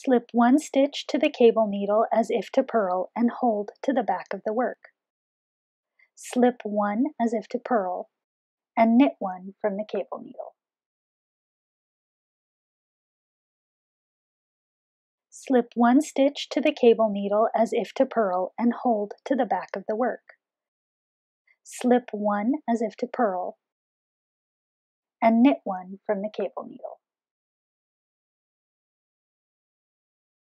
Slip one stitch to the cable needle as if to purl and hold to the back of the work. Slip one as if to purl and knit one from the cable needle. Slip one stitch to the cable needle as if to purl and hold to the back of the work. Slip one as if to purl and knit one from the cable needle.